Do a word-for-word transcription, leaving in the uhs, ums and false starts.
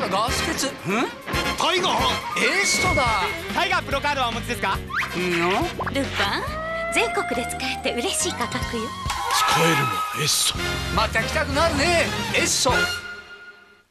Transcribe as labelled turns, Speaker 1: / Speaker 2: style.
Speaker 1: ガガスケツ、ん
Speaker 2: タイガー
Speaker 1: エーストだ。
Speaker 3: タイガープロカードはお持ちですか？
Speaker 1: うんよ。
Speaker 4: ルパン、全国で使えて嬉しい価格よ。
Speaker 2: 使えるのエッソ。
Speaker 1: また来たくなるねエッソ。